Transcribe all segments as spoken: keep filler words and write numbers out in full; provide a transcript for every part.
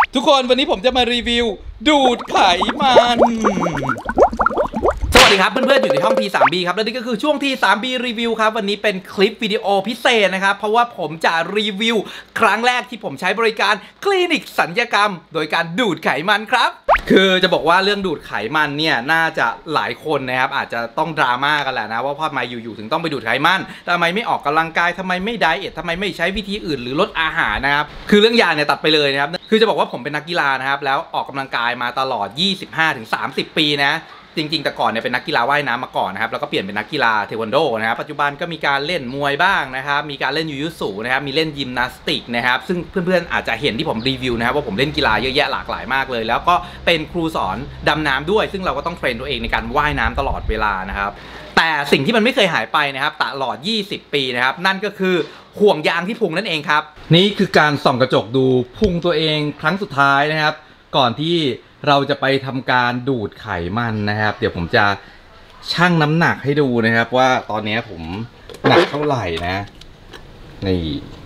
ทุกคนวันนี้ผมจะมารีวิวดูดไขมันสวัสดีครับเพื่อนๆอยู่ในช่อง ที ทรี บี ครับและนี่ก็คือช่วง ที ทรี บี รีวิวครับวันนี้เป็นคลิปวิดีโอพิเศษนะครับเพราะว่าผมจะรีวิวครั้งแรกที่ผมใช้บริการคลินิกศัลยกรรมโดยการดูดไขมันครับคือจะบอกว่าเรื่องดูดไขมันเนี่ยน่าจะหลายคนนะครับอาจจะต้องดราม่ากันแหละนะว่าทำไมอยู่ๆถึงต้องไปดูดไขมันทำไมไม่ออกกำลังกายทำไมไม่ไดเอททำไมไม่ใช้วิธีอื่นหรือลดอาหารนะครับคือเรื่องยาเนี่ยตัดไปเลยนะครับคือจะบอกว่าผมเป็นนักกีฬานะครับแล้วออกกำลังกายมาตลอด ยี่สิบห้าถึงสามสิบ ปีนะจริงๆแต่ก่อนเนี่ยเป็นนักกีฬาว่ายน้ำมาก่อนนะครับแล้วก็เปลี่ยนเป็นนักกีฬาเทควันโดนะครับปัจจุบันก็มีการเล่นมวยบ้างนะครับมีการเล่นยูยุสุนะครับมีเล่นยิมนาสติกนะครับซึ่งเพื่อนๆอาจจะเห็นที่ผมรีวิวนะครับว่าผมเล่นกีฬาเยอะแยะหลากหลายมากเลยแล้วก็เป็นครูสอนดำน้ำด้วยซึ่งเราก็ต้องเทรนตัวเองในการว่ายน้ำตลอดเวลานะครับแต่สิ่งที่มันไม่เคยหายไปนะครับตลอดยี่สิบปีนะครับนั่นก็คือห่วงยางที่พุงนั่นเองครับนี่คือการส่องกระจกดูพุงตัวเองครั้งสุดท้ายนะครับก่อนที่เราจะไปทำการดูดไขมันนะครับเดี๋ยวผมจะชั่งน้ำหนักให้ดูนะครับว่าตอนนี้ผมหนักเท่าไหร่นะนี่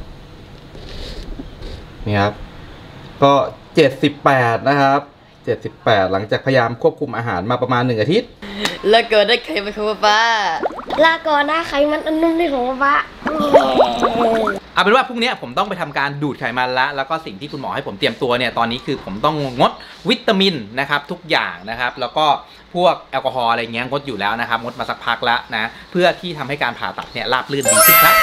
นี่ครับก็เจ็ดสิบแปดนะครับเจ็ดสิบแปดหลังจากพยายามควบคุมอาหารมาประมาณหนึ่งอาทิตย์แล้วก็ได้ไขมันของป้าลาก่อนนะไขมันอันนุ่มที่ของป้าเอาเป็นว่าพรุ่งนี้ผมต้องไปทำการดูดไขมันแล้วแล้วก็สิ่งที่คุณหมอให้ผมเตรียมตัวเนี่ยตอนนี้คือผมต้องงดวิตามินนะครับทุกอย่างนะครับแล้วก็พวกแอลกอฮอล์อะไรเงี้ยงดอยู่แล้วนะครับงดมาสักพักแล้วนะเพื่อที่ทำให้การผ่าตัดเนี่ยราบรื่นดีขึ้นครับ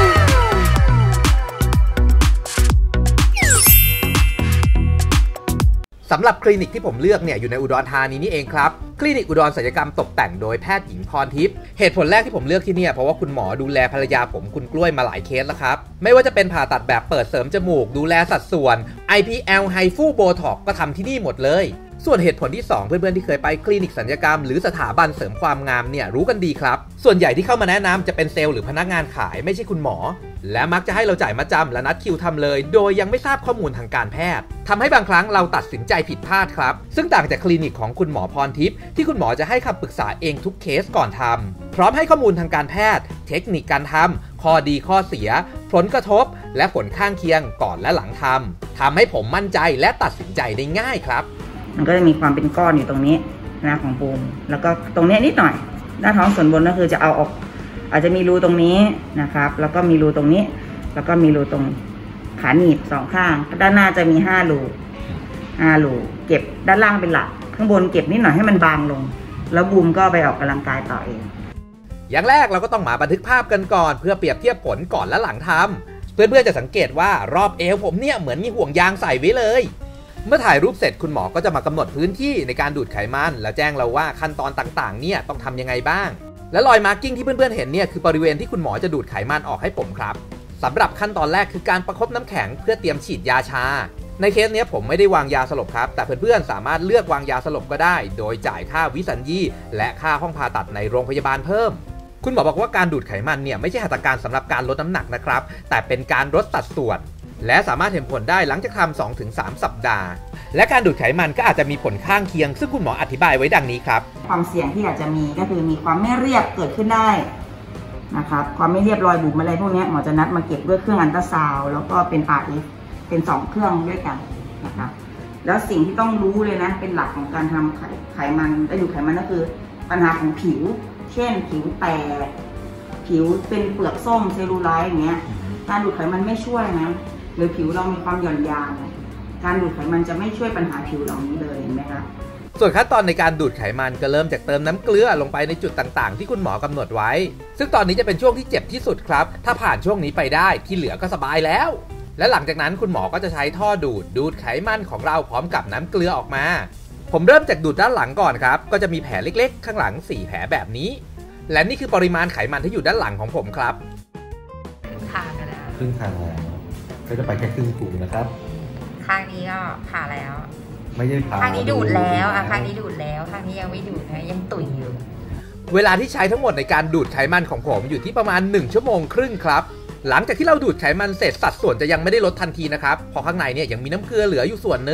สำหรับคลินิกที่ผมเลือกเนี่ยอยู่ในอุดรธานีนี่เองครับคลินิกอุดรศัลยกรรมตกแต่งโดยแพทย์หญิงพรทิพย์เหตุผลแรกที่ผมเลือกที่นี่เพราะว่าคุณหมอดูแลภรรยาผมคุณกล้วยมาหลายเคสแล้วครับไม่ว่าจะเป็นผ่าตัดแบบเปิดเสริมจมูกดูแลสัดส่วน ไอ พี แอล ไฮฟูโบท็อกก็ทำที่นี่หมดเลยส่วนเหตุผลที่สองเพื่อนๆที่เคยไปคลินิกศัลยกรรมหรือสถาบันเสริมความงามเนี่ยรู้กันดีครับส่วนใหญ่ที่เข้ามาแนะนำจะเป็นเซลล์หรือพนักงานขายไม่ใช่คุณหมอและมักจะให้เราจ่ายมาจำและนัดคิวทำเลยโดยยังไม่ทราบข้อมูลทางการแพทย์ทำให้บางครั้งเราตัดสินใจผิดพลาดครับซึ่งต่างจากคลินิกของคุณหมอพรทิพย์ที่คุณหมอจะให้คำปรึกษาเองทุกเคสก่อนทำพร้อมให้ข้อมูลทางการแพทย์เทคนิคการทำข้อดีข้อเสียผลกระทบและผลข้างเคียงก่อนและหลังทำทำให้ผมมั่นใจและตัดสินใจได้ง่ายครับมันก็จะมีความเป็นก้อนอยู่ตรงนี้นะของปูมแล้วก็ตรงนี้นิดหน่อยหน้าท้องส่วนบนก็คือจะเอาออกอาจจะมีรูตรงนี้นะครับแล้วก็มีรูตรงนี้แล้วก็มีรูตรงขาหนีบสองข้างด้านหน้าจะมีห้ารูห้ารูเก็บด้านล่างเป็นหลักข้างบนเก็บนิดหน่อยให้มันบางลงแล้วบูมก็ไปออกกำลังกายต่อเองอย่างแรกเราก็ต้องมาบันทึกภาพกันก่อนเพื่อเปรียบเทียบผลก่อนและหลังทำเพื่อนๆจะสังเกตว่ารอบเอวผมเนี่ยเหมือนมีห่วงยางใส่ไว้เลยเมื่อถ่ายรูปเสร็จคุณหมอก็จะมากำหนดพื้นที่ในการดูดไขมันแล้วแจ้งเราว่าขั้นตอนต่างๆเนี่ยต้องทำยังไงบ้างและรอยมาร์กิ้งที่เพื่อนๆเห็นเนี่ยคือบริเวณที่คุณหมอจะดูดไขมันออกให้ผมครับสำหรับขั้นตอนแรกคือการประคบน้ำแข็งเพื่อเตรียมฉีดยาชาในเคสนี้ผมไม่ได้วางยาสลบครับแต่เพื่อนๆสามารถเลือกวางยาสลบก็ได้โดยจ่ายค่าวิสัญญีและค่าห้องผ่าตัดในโรงพยาบาลเพิ่มคุณหมอบอกว่าการดูดไขมันเนี่ยไม่ใช่หัตถการสำหรับการลดน้ำหนักนะครับแต่เป็นการลดสัดส่วนและสามารถเห็นผลได้หลังจากทำ สองถึงสาม สัปดาห์และการดูดไขมันก็อาจจะมีผลข้างเคียงซึ่งคุณหมออธิบายไว้ดังนี้ครับความเสี่ยงที่อาจจะมีก็คือมีความไม่เรียบเกิดขึ้นได้นะครับความไม่เรียบรอยบุ๋มอะไรพวกนี้หมอจะนัดมาเก็บด้วยเครื่องอัลตราซาวด์แล้วก็เป็น อาร์ เอฟ เป็นสองเครื่องด้วยกันนะครับแล้วสิ่งที่ต้องรู้เลยนะเป็นหลักของการทำไขไขมันและดูดไขมันก็คือปัญหาของผิวเช่นผิวแตกผิวเป็นเปลือกส้มเซลลูไลท์อย่างเงี้ยการดูดไขมันไม่ช่วยนะหรือผิวเรามีความหย่อนยานการดูดไขมันจะไม่ช่วยปัญหาผิวเหล่านี้เลยเห็นไหมครับส่วนขั้นตอนในการดูดไขมันก็เริ่มจากเติมน้ำเกลือลงไปในจุดต่างๆที่คุณหมอกำหนดไว้ซึ่งตอนนี้จะเป็นช่วงที่เจ็บที่สุดครับถ้าผ่านช่วงนี้ไปได้ที่เหลือก็สบายแล้วและหลังจากนั้นคุณหมอก็จะใช้ท่อดูดดูดไขมันของเราพร้อมกับน้ำเกลือออกมาผมเริ่มจากดูดด้านหลังก่อนครับก็จะมีแผลเล็กๆข้างหลังสี่แผลแบบนี้และนี่คือปริมาณไขมันที่อยู่ด้านหลังของผมครับทางกันแล้วครึ่งทางแล้วก็จะไปแค่ครึ่งถุงนะครับข้างนี้ก็ผ่าแล้วไม่ใช่ผ่าข้างนี้ดูดแล้วอ่ะข้างนี้ดูดแล้วข้างนี้ยังไม่ดูดนะยังตุ๋ยอยู่เวลาที่ใช้ทั้งหมดในการดูดไขมันของผมอยู่ที่ประมาณหนึ่งชั่วโมงครึ่งครับหลังจากที่เราดูดไขมันเสร็จสัดส่วนจะยังไม่ได้ลดทันทีนะครับเพราะข้างในเนี่ยยังมีน้ำเกลือเหลืออยู่ส่วนหนึ่ง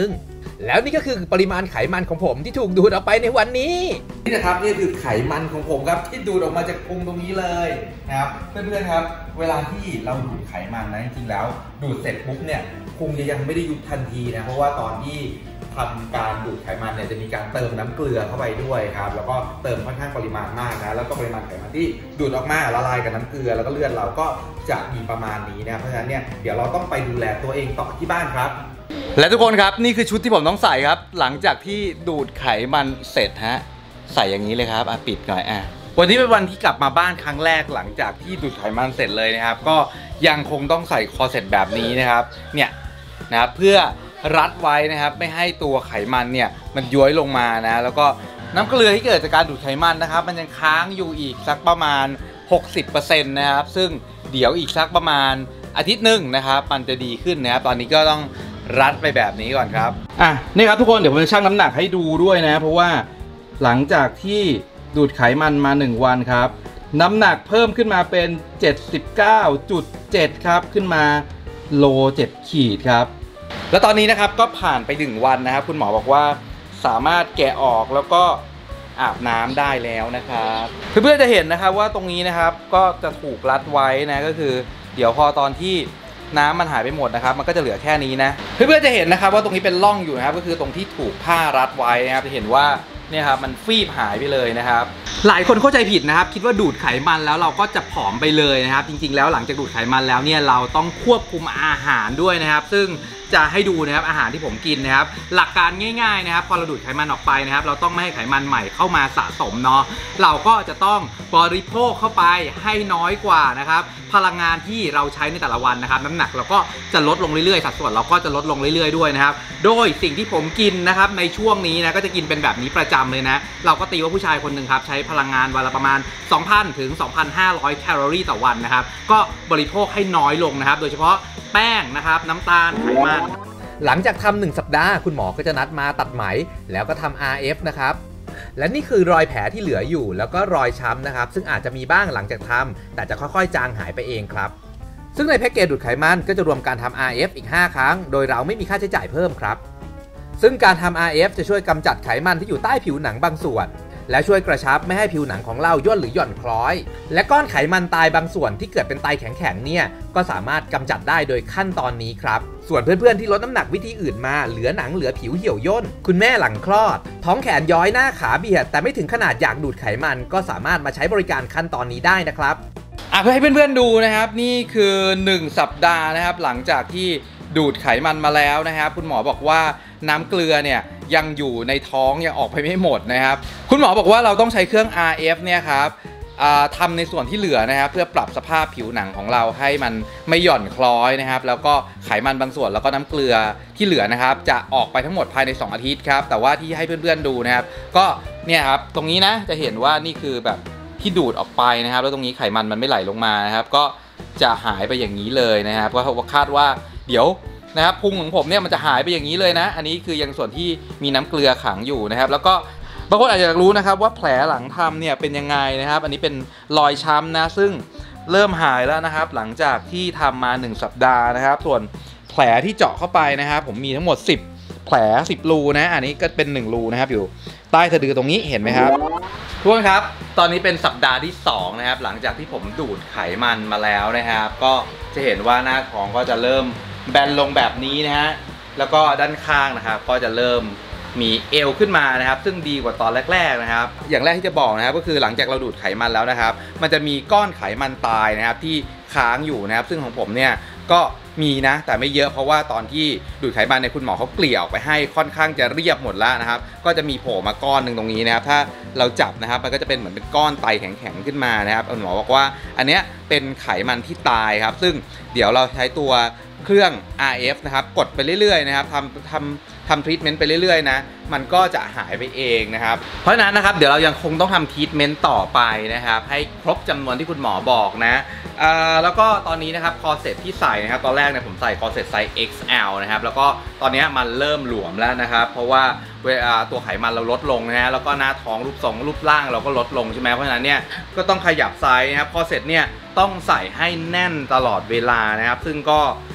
แล้วนี่ก็คือปริมาณไขมันของผมที่ถูกดูดออกไปในวันนี้นี่นะครับนี่คือไขมันของผมครับที่ดูดออกมาจากพุงตรงนี้เลยนะครับเพื่อนๆครับเวลาที่เราดูดไขมันนะจริงๆแล้วดูดเสร็จปุ๊บเนี่ยพุงจะยังไม่ได้ยุบทันทีนะเพราะว่าตอนที่ทำการดูดไขมันเนี่ยจะมีการเติมน้ำเกลือเข้าไปด้วยครับแล้วก็เติมค่อนข้างปริมาณมากนะแล้วก็ปริมาณไขมันที่ดูดออกมาละลายกับน้ำเกลือแล้วก็เลือดเราก็จะมีประมาณนี้นะเพราะฉะนั้นเนี่ยเดี๋ยวเราต้องไปดูแลตัวเองต่อที่บ้านครับและทุกคนครับนี่คือชุดที่ผมต้องใส่ครับหลังจากที่ดูดไขมันเสร็จฮะใส่อย่างนี้เลยครับอ่ะปิดหน่อยอ่ะวันนี้เป็นวันที่กลับมาบ้านครั้งแรกหลังจากที่ดูดไขมันเสร็จเลยนะครับก็ยังคงต้องใส่คอร์เซ็ตแบบนี้นะครับเนี่ยนะครับเพื่อรัดไว้นะครับไม่ให้ตัวไขมันเนี่ยมันย้อยลงมานะแล้วก็น้ำเกลือที่เกิดจากการดูดไขมันนะครับมันยังค้างอยู่อีกสักประมาณ หกสิบเปอร์เซ็นต์ นะครับซึ่งเดี๋ยวอีกสักประมาณอาทิตย์หนึ่งนะครับมันจะดีขึ้นนะครับตอนนี้ก็ต้องรัดไปแบบนี้ก่อนครับอ่ะนี่ครับทุกคนเดี๋ยวผมจะชั่งน้ำหนักให้ดูด้วยนะเพราะว่าหลังจากที่ดูดไขมันมาหนึ่งวันครับน้ำหนักเพิ่มขึ้นมาเป็น เจ็ดสิบเก้าจุดเจ็ด ครับขึ้นมาโลเจ็ดขีดครับแล้วตอนนี้นะครับก็ผ่านไปหนึ่งวันนะครับคุณหมอบอกว่าสามารถแกะออกแล้วก็อาบน้ำได้แล้วนะครับเพื่อนๆจะเห็นนะครับว่าตรงนี้นะครับก็จะถูกรัดไว้นะก็คือเดี๋ยวพอตอนที่น้ำมันหายไปหมดนะครับมันก็จะเหลือแค่นี้นะเพื่อนๆจะเห็นนะครับว่าตรงนี้เป็นร่องอยู่นะครับก็คือตรงที่ถูกผ้ารัดไว้นะครับจะเห็นว่าเนี่ยครับมันฟีบหายไปเลยนะครับหลายคนเข้าใจผิดนะครับคิดว่าดูดไขมันแล้วเราก็จะผอมไปเลยนะครับจริงๆแล้วหลังจากดูดไขมันแล้วเนี่ยเราต้องควบคุมอาหารด้วยนะครับซึ่งจะให้ดูนะครับอาหารที่ผมกินนะครับหลักการง่ายๆนะครับพอเราดูดไขมันออกไปนะครับเราต้องไม่ให้ไขมันใหม่เข้ามาสะสมเนาะเราก็จะต้องบริโภคเข้าไปให้น้อยกว่านะครับพลังงานที่เราใช้ในแต่ละวันนะครับน้ำหนักเราก็จะลดลงเรื่อยๆสัดส่วนเราก็จะลดลงเรื่อยๆด้วยนะครับโดยสิ่งที่ผมกินนะครับในช่วงนี้นะก็จะกินเป็นแบบนี้ประจำเลยนะเราก็ตีว่าผู้ชายคนหนึ่งครับใช้พลังงานวันละประมาณ สองพัน ถึง สองพันห้าร้อย แคลอรี่ต่อวันนะครับก็บริโภคให้น้อยลงนะครับโดยเฉพาะแป้งนะครับน้ำตาลไขมันหลังจากทำหนึ่งสัปดาห์คุณหมอก็จะนัดมาตัดไหมแล้วก็ทำ อาร์ เอฟ นะครับและนี่คือรอยแผลที่เหลืออยู่แล้วก็รอยช้ำนะครับซึ่งอาจจะมีบ้างหลังจากทำแต่จะค่อยๆจางหายไปเองครับซึ่งในแพ็กเกจดูดไขมันก็จะรวมการทำ อาร์ เอฟ อีกห้าครั้งโดยเราไม่มีค่าใช้จ่ายเพิ่มครับซึ่งการทำ อาร์ เอฟ จะช่วยกำจัดไขมันที่อยู่ใต้ผิวหนังบางส่วนและช่วยกระชับไม่ให้ผิวหนังของเราย่นหรือย่อนคล้อยและก้อนไขมันตายบางส่วนที่เกิดเป็นไตแข็งๆเนี่ยก็สามารถกำจัดได้โดยขั้นตอนนี้ครับส่วนเพื่อนๆที่ลดน้ำหนักวิธีอื่นมาเหลือหนังเหลือผิวเหี่ยวย่นคุณแม่หลังคลอดท้องแขนย้อยหน้าขาเบียดแต่ไม่ถึงขนาดอยากดูดไขมันก็สามารถมาใช้บริการขั้นตอนนี้ได้นะครับอ่ะเพื่อให้เพื่อนๆดูนะครับนี่คือหนึ่งสัปดาห์นะครับหลังจากที่ดูดไขมันมาแล้วนะครับคุณหมอบอกว่าน้ำเกลือเนี่ยยังอยู่ในท้องยังออกไปไม่หมดนะครับคุณหมอบอกว่าเราต้องใช้เครื่อง อาร์ เอฟ เนี่ยครับทำในส่วนที่เหลือนะครับเพื่อปรับสภาพผิวหนังของเราให้มันไม่หย่อนคล้อยนะครับแล้วก็ไขมันบางส่วนแล้วก็น้ำเกลือที่เหลือนะครับจะออกไปทั้งหมดภายในสองอาทิตย์ครับแต่ว่าที่ให้เพื่อนๆดูนะครับก็เนี่ยครับตรงนี้นะจะเห็นว่านี่คือแบบที่ดูดออกไปนะครับแล้วตรงนี้ไขมันมันไม่ไหลลงมานะครับก็จะหายไปอย่างนี้เลยนะครับก็คาดว่าเดี๋ยวนะครับพุงของผมเนี่ยมันจะหายไปอย่างนี้เลยนะอันนี้คือยังส่วนที่มีน้ำเกลือขังอยู่นะครับแล้วก็บางคนอาจจะอยากรู้นะครับว่าแผลหลังทำเนี่ยเป็นยังไงนะครับอันนี้เป็นรอยช้ำนะซึ่งเริ่มหายแล้วนะครับหลังจากที่ทำมาหนึ่งสัปดาห์นะครับส่วนแผลที่เจาะเข้าไปนะครับผมมีทั้งหมดสิบแผลสิบรูนะอันนี้ก็เป็นหนึ่งรูนะครับอยู่ใต้สะดือตรงนี้เห็นไหมครับทุกคนครับตอนนี้เป็นสัปดาห์ที่สองนะครับหลังจากที่ผมดูดไขมันมาแล้วนะครับก็จะเห็นว่าหน้าท้องก็จะเริ่มแบนลงแบบนี้นะฮะแล้วก็ด้านข้างนะครับก็จะเริ่มมีเอวขึ้นมานะครับซึ่งดีกว่าตอนแรกๆนะครับอย่างแรกที่จะบอกนะครับก็คือหลังจากเราดูดไขมันแล้วนะครับมันจะมีก้อนไขมันตายนะครับที่ค้างอยู่นะครับซึ่งของผมเนี่ยก็มีนะแต่ไม่เยอะเพราะว่าตอนที่ดูดไขมันในคุณหมอเขาเกลี่ยออกไปให้ค่อนข้างจะเรียบหมดแล้วนะครับก็จะมีโผล่มาก้อนหนึ่งตรงนี้นะครับถ้าเราจับนะครับมันก็จะเป็นเหมือนเป็นก้อนไตแข็งๆขึ้นมานะครับคุณหมอบอกว่าอันเนี้ยเป็นไขมันที่ตายครับซึ่งเดี๋ยวเราใช้ตัวเครื่อง อาร์ เอฟ นะครับกดไปเรื่อยๆนะครับทำทำทำทรีทเมนต์ไปเรื่อยๆนะมันก็จะหายไปเองนะครับเพราะฉะนั้นนะครับเดี๋ยวเรายังคงต้องทำทรีทเมนต์ต่อไปนะครับให้ครบจำนวนที่คุณหมอบอกนะแล้วก็ตอนนี้นะครับคอร์เซ็ตที่ใส่นะครับตอนแรกเนี่ยผมใส่คอร์เซ็ตไซส์ เอ็กซ์ แอล นะครับแล้วก็ตอนนี้มันเริ่มหลวมแล้วนะครับเพราะว่าเวลาตัวไขมันเราลดลงนะฮะแล้วก็หน้าท้องรูปทรงรูปร่างเราก็ลดลงใช่ไหมเพราะฉะนั้นเนี่ยก็ต้องขยับไซส์นะครับคอร์เซ็ตเนี่ยต้องใส่ให้แน่นตลอดเวลานะครับซึ่งก็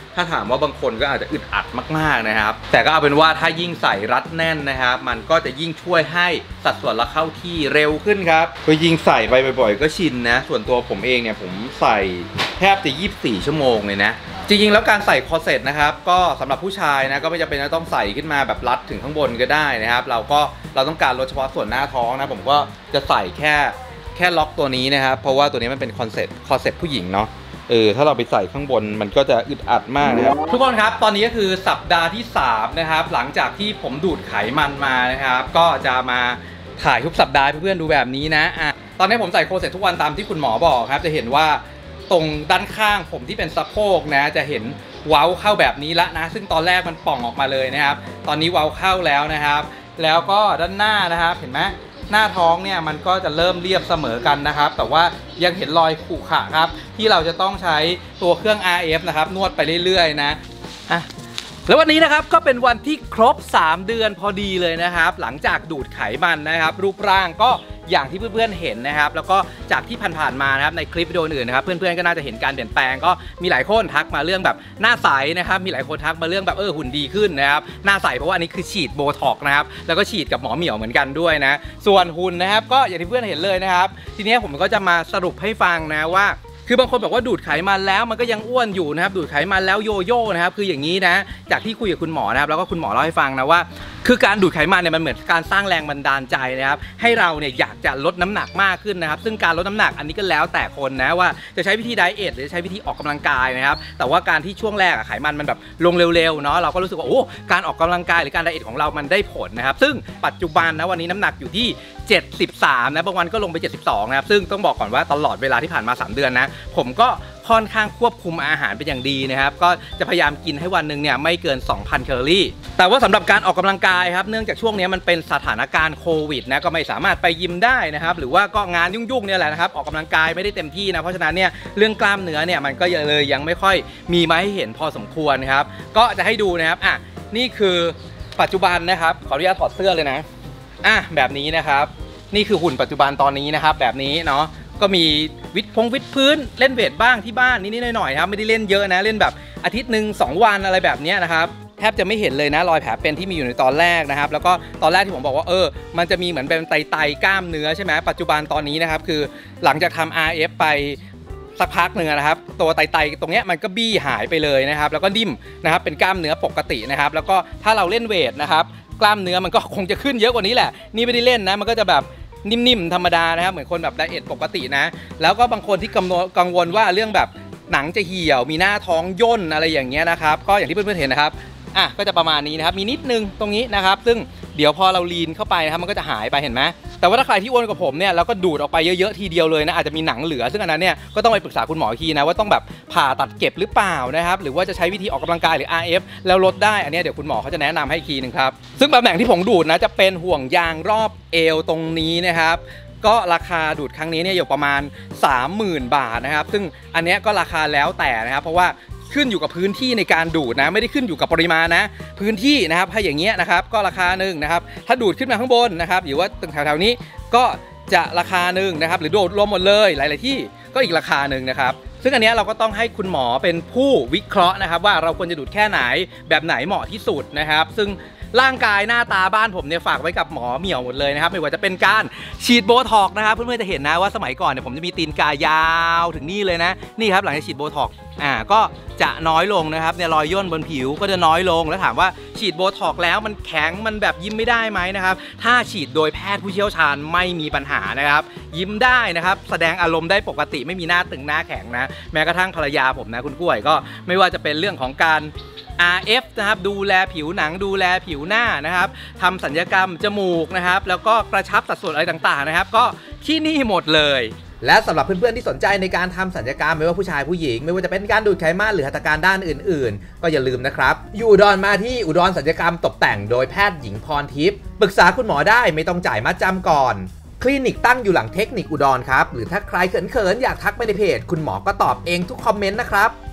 ถ้าถามว่าบางคนก็อาจจะอึดอัดมากๆนะครับแต่ก็เอาเป็นว่าถ้ายิ่งใส่รัดแน่นนะครับมันก็จะยิ่งช่วยให้สัดส่วนเราเข้าที่เร็วขึ้นครับก็ยิ่งใส่ไปบ่อยๆก็ชินนะส่วนตัวผมเองเนี่ยผมใส่แทบจะยี่สิบสี่ชั่วโมงเลยนะจริงๆแล้วการใส่คอร์เซ็ตนะครับก็สำหรับผู้ชายนะก็ไม่จำเป็นจะต้องใส่ขึ้นมาแบบรัดถึงข้างบนก็ได้นะครับเราก็เราต้องการลดเฉพาะส่วนหน้าท้องนะผมก็จะใส่แค่แค่ล็อกตัวนี้นะครับเพราะว่าตัวนี้มันเป็นคอนเซ็ปต์คอร์เซ็ตผู้หญิงเนาะเออถ้าเราไปใส่ข้างบนมันก็จะอึดอัดมากนะครับทุกคนครับตอนนี้ก็คือสัปดาห์ที่สามนะครับหลังจากที่ผมดูดไขมันมานะครับก็จะมาถ่ายทุกสัปดาห์เพื่อนๆดูแบบนี้นะอ่ะตอนนี้ผมใส่คอร์เซ็ตทุกวันตามที่คุณหมอบอกครับจะเห็นว่าตรงด้านข้างผมที่เป็นสะโพกนะจะเห็นเว้าเข้าแบบนี้ละนะซึ่งตอนแรกมันป่องออกมาเลยนะครับตอนนี้เว้าเข้าแล้วนะครับแล้วก็ด้านหน้านะครับเห็นไหมหน้าท้องเนี่ยมันก็จะเริ่มเรียบเสมอกันนะครับแต่ว่ายังเห็นรอยขรุขระครับที่เราจะต้องใช้ตัวเครื่อง อาร์ เอฟ นะครับนวดไปเรื่อยๆนะอ่ะแล้ววันนี้นะครับก็เป็นวันที่ครบสามเดือนพอดีเลยนะครับหลังจากดูดไขมันนะครับรูปร่างก็อย่างที่เพื่อนๆเห็นนะครับแล้วก็จากที่ผ่านๆมานะครับในคลิปวิดีโออื่นนะครับเพื่อนๆก็น่าจะเห็นการเปลี่ยนแปลงก็มีหลายคนทักมาเรื่องแบบหน้าใสนะครับมีหลายคนทักมาเรื่องแบบเออหุ่นดีขึ้นนะครับหน้าใสเพราะว่าอันนี้คือฉีดโบท็อกซ์นะครับแล้วก็ฉีดกับหมอเหมี่ยวเหมือนกันด้วยนะส่วนหุ่นนะครับก็อย่างที่เพื่อนเห็นเลยนะครับทีนี้ผมก็จะมาสรุปให้ฟังนะว่าคือบางคนบอกว่าดูดไขมันแล้วมันก็ยังอ้วนอยู่นะครับดูดไขมันแล้วโยโย่นะครับคืออย่างนี้นะจากที่คุยกับคุณหมอนะครับแล้วก็คุณหมอเล่าให้ฟังนะว่าคือการดูดไขมันเนี่ยมันเหมือนการสร้างแรงบันดาลใจนะครับให้เราเนี่ยอยากจะลดน้ำหนักมากขึ้นนะครับซึ่งการลดน้ำหนักอันนี้ก็แล้วแต่คนนะว่าจะใช้วิธีไดเอทหรือใช้วิธีออกกำลังกายนะครับแต่ว่าการที่ช่วงแรกไขมันมันแบบลงเร็วๆเนาะเราก็รู้สึกว่าโอ้การออกกำลังกายหรือการไดเอทของเรามันได้ผลนะครับซึ่งปัจจุบันนะวันนี้น้ำหนักอยู่ที่เจ็ดสิบสามนะบางวันก็ลงไปเจ็ดสิบสองนะครับซึ่งต้องบอกก่อนว่าตลอดเวลาที่ผ่านมาสามเดือนนะผมก็ค่อนข้างควบคุมอาหารเป็นอย่างดีนะครับก็จะพยายามกินให้วันหนึ่งเนี่ยไม่เกิน สองพัน แคลอรี่แต่ว่าสำหรับการออกกำลังกายครับเนื่องจากช่วงนี้มันเป็นสถานการณ์โควิดนะก็ไม่สามารถไปยิมได้นะครับหรือว่าก็งานยุ่งๆเนี่ยแหละนะครับออกกำลังกายไม่ได้เต็มที่นะเพราะฉะนั้นเนี่ยเรื่องกล้ามเนื้อเนี่ยมันก็เลยยังไม่ค่อยมีมาให้เห็นพอสมควรครับก็จะให้ดูนะครับอ่ะนี่คือปัจจุบันนะครับขออนุญาตถอดเสื้อเลยนะอ่ะแบบนี้นะครับนี่คือหุ่นปัจจุบันตอนนี้นะครับแบบนี้เนาะก็มีวิดพงวิดพื้นเล่นเวทบ้างที่บ้านนิดๆหน่อยๆครับไม่ได้เล่นเยอะนะเล่นแบบอาทิตย์หนึ่งสองวันอะไรแบบนี้นะครับแทบจะไม่เห็นเลยนะรอยแผลเป็นที่มีอยู่ในตอนแรกนะครับแล้วก็ตอนแรกที่ผมบอกว่าเออมันจะมีเหมือนเป็นไตไตกล้ามเนื้อใช่ไหมปัจจุบันตอนนี้นะครับคือหลังจากทำ อาร์ เอฟ ไปสักพักหนึ่งนะครับตัวไตไตตรงนี้มันก็บี้หายไปเลยนะครับแล้วก็นิ่มนะครับเป็นกล้ามเนื้อปกตินะครับแล้วก็ถ้าเราเล่นเวทนะครับกล้ามเนื้อมันก็คงจะขึ้นเยอะกว่านี้แหละนี่ไม่ได้เล่นนะมันก็จะแบบนิ่มๆธรรมดานะครับเหมือนคนแบบไดเอทปกตินะแล้วก็บางคนที่กังวลว่าเรื่องแบบหนังจะเหี่ยวมีหน้าท้องย่นอะไรอย่างเงี้ยนะครับก็อย่างที่เพื่อนๆเห็นนะครับอ่ะก็จะประมาณนี้นะครับมีนิดนึงตรงนี้นะครับซึ่งเดี๋ยวพอเราลีนเข้าไปนะครับมันก็จะหายไปเห็นไหมแต่ว่าถ้าใครที่อ้วนกว่าผมเนี่ยแล้วก็ดูดออกไปเยอะๆทีเดียวเลยนะอาจจะมีหนังเหลือซึ่งอันนั้นเนี่ยก็ต้องไปปรึกษาคุณหมออีกทีนะว่าต้องแบบผ่าตัดเก็บหรือเปล่านะครับหรือว่าจะใช้วิธีออกกำลังกายหรือ อาร์ เอฟ แล้วลดได้อันนี้เดี๋ยวคุณหมอเขาจะแนะนำให้อีกทีนึงครับซึ่งตำแหน่งที่ผมดูดนะจะเป็นห่วงยางรอบเอวตรงนี้นะครับก็ราคาดูดครั้งนี้เนี่ยอยู่ประมาณ สามหมื่น บาทนะครับซึ่งอันนี้ก็ราคาแล้วแต่นะครับเพราะว่าขึ้นอยู่กับพื้นที่ในการดูดนะไม่ได้ขึ้นอยู่กับปริมาณนะพื้นที่นะครับถ้าอย่างเงี้ยนะครับก็ราคาหนึ่งนะครับถ้าดูดขึ้นมาข้างบนนะครับหรือว่าตึกแถวๆนี้ก็จะราคาหนึ่งนะครับหรือโดดรวมหมดเลยหลายๆที่ก็อีกราคาหนึ่งนะครับซึ่งอันนี้เราก็ต้องให้คุณหมอเป็นผู้วิเคราะห์นะครับว่าเราควรจะดูดแค่ไหนแบบไหนเหมาะที่สุดนะครับซึ่งร่างกายหน้าตาบ้านผมเนี่ยฝากไว้กับหมอเหมี่ยวหมดเลยนะครับไม่ว่าจะเป็นการฉีดโบท็อกซ์นะครับเพื่อนๆจะเห็นนะว่าสมัยก่อนเนี่ยผมจะมีตีนกายาวถึงนี่เลยนะนี่ครับหลังจากฉีดโบท็อกซ์อ่าก็จะน้อยลงนะครับเนี่ยรอยย่นบนผิวก็จะน้อยลงแล้วถามว่าฉีดโบท็อกซ์แล้วมันแข็งมันแบบยิ้มไม่ได้ไหมนะครับถ้าฉีดโดยแพทย์ผู้เชี่ยวชาญไม่มีปัญหานะครับยิ้มได้นะครับแสดงอารมณ์ได้ปกติไม่มีหน้าตึงหน้าแข็งนะแม้กระทั่งภรรยาผมนะคุณกล้วยก็ไม่ว่าจะเป็นเรื่องของการ อาร์ เอฟ นะครับดูแลผิวหนังดูแลผิวหน้านะครับทำศัลยกรรมจมูกนะครับแล้วก็กระชับสัดส่วนอะไรต่างๆนะครับก็ที่นี่หมดเลยและสำหรับเพื่อนๆที่สนใจในการทำศัลยกรรมไม่ว่าผู้ชายผู้หญิงไม่ว่าจะเป็นการดูดไขมันหรือหัตถการด้านอื่นๆก็อย่าลืมนะครับอยู่อุดรมาที่อุดรศัลยกรรมตกแต่งโดยแพทย์หญิงพรทิพย์ปรึกษาคุณหมอได้ไม่ต้องจ่ายมัดจำก่อนคลินิกตั้งอยู่หลังเทคนิคอุดรครับหรือถ้าใครเขินๆอยากทักไปในเพจคุณหมอก็ตอบเองทุกคอมเมนต์นะครับ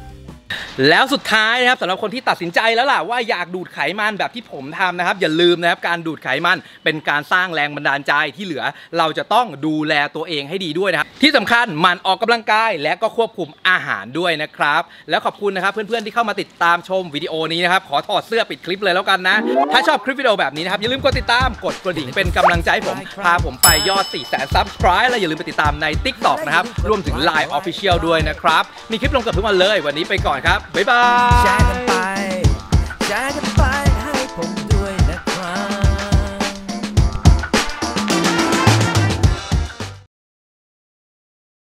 แล้วสุดท้ายนะครับสำหรับคนที่ตัดสินใจแล้วล่ะว่าอยากดูดไขมันแบบที่ผมทำนะครับอย่าลืมนะครับการดูดไขมันเป็นการสร้างแรงบันดาลใจที่เหลือเราจะต้องดูแลตัวเองให้ดีด้วยนะครับที่สำคัญหมั่นออกกำลังกายและก็ควบคุมอาหารด้วยนะครับแล้วขอบคุณนะครับเพื่อนๆที่เข้ามาติดตามชมวิดีโอนี้นะครับขอถอดเสื้อปิดคลิปเลยแล้วกันนะถ้าชอบคลิปวิดีโอแบบนี้นะครับอย่าลืมกดติดตามกดกระดิ่งเป็นกำลังใจให้ผมพาผมไปยอด สี่แสน ซับสไครบ์ และอย่าลืมไปติดตามใน ติ๊กต็อก นะครับรวมถึง ไลน์ Official ด้วยนะครับมีคลิปลงเกือบทุกวันเลยวันนี้ไปก่อนครับบ๊ายบายแชร์กันไปแชร์กัน